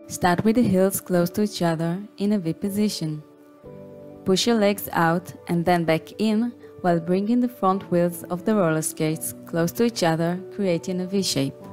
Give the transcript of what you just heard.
Start with the heels close to each other in a V position. Push your legs out and then back in while bringing the front wheels of the roller skates close to each other, creating a V shape.